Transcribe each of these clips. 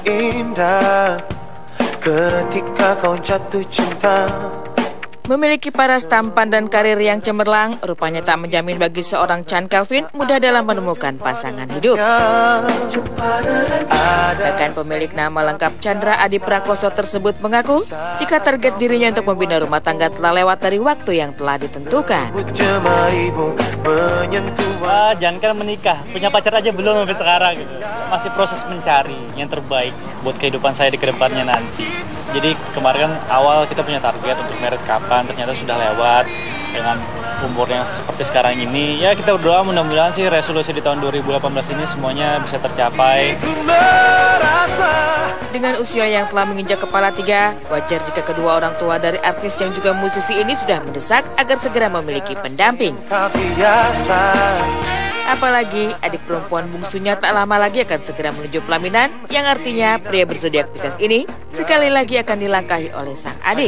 indah ketika kau jatuh cinta. Memiliki paras tampan dan karir yang cemerlang, rupanya tak menjamin bagi seorang Chand Kelvin mudah dalam menemukan pasangan hidup. Bahkan pemilik nama lengkap Chandra Adi Prakoso tersebut mengaku jika target dirinya untuk membina rumah tangga telah lewat dari waktu yang telah ditentukan. Jangan kan menikah, punya pacar aja belum sampai sekarang gitu. Masih proses mencari yang terbaik buat kehidupan saya di kedepannya nanti. Jadi kemarin kan awal kita punya target untuk married kapan, ternyata sudah lewat dengan umur yang seperti sekarang ini. Ya kita berdoa mudah-mudahan sih resolusi di tahun 2018 ini semuanya bisa tercapai. Dengan usia yang telah menginjak kepala 3, wajar jika kedua orang tua dari artis yang juga musisi ini sudah mendesak agar segera memiliki pendamping. Apalagi adik perempuan bungsunya tak lama lagi akan segera menuju pelaminan, yang artinya pria berzodiak Pisces ini sekali lagi akan dilangkahi oleh sang adik.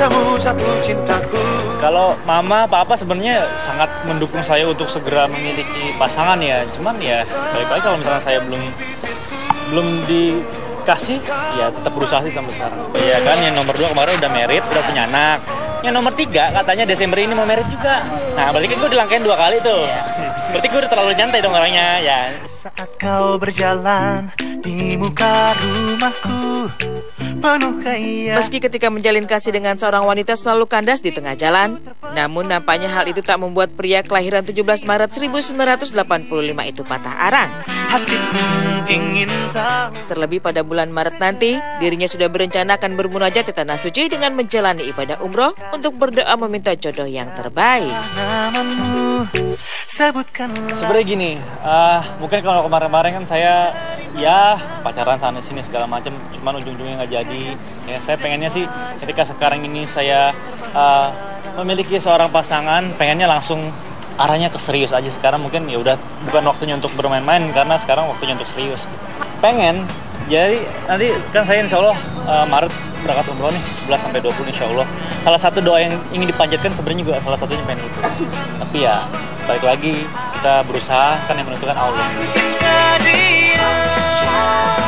Kalau mama, papa sebenarnya sangat mendukung saya untuk segera memiliki pasangan ya. Cuman ya balik lagi kalau misalnya saya belum dikasih, ya tetap berusaha sih sampai sekarang. Iya kan, yang nomor 2 kemarin udah married, udah punya anak. Yang nomor 3 katanya Desember ini mau married juga. Nah berarti kan gue dilangkain 2 kali tuh. Berarti gue udah terlalu nyantai dong orangnya ya. Saat kau berjalan di muka rumahku penuh keindahan. Meski ketika menjalin kasih dengan seorang wanita selalu kandas di tengah jalan, namun nampaknya hal itu tak membuat pria kelahiran 17 Maret 1985 itu patah arang. Hatiku ingin tahu. Terlebih pada bulan Maret nanti, dirinya sudah berencana akan bermunajat di Tanah Suci dengan menjalani ibadah umroh untuk berdoa meminta jodoh yang terbaik. Sebenarnya gini, mungkin kalau kemarin-kemarin kan saya ya pacaran sana sini segala macam, cuman ujung-ujungnya nggak jadi. Ya saya pengennya sih ketika sekarang ini saya memiliki seorang pasangan, pengennya langsung arahnya ke serius aja. Sekarang mungkin ya udah bukan waktunya untuk bermain-main karena sekarang waktunya untuk serius. Pengen, jadi nanti kan saya insya Allah Maret berangkat umroh nih 11-20 insya Allah. Salah satu doa yang ingin dipanjatkan sebenarnya juga salah satunya pengen itu. Tapi ya balik lagi kita berusaha, kan yang menentukan Allah.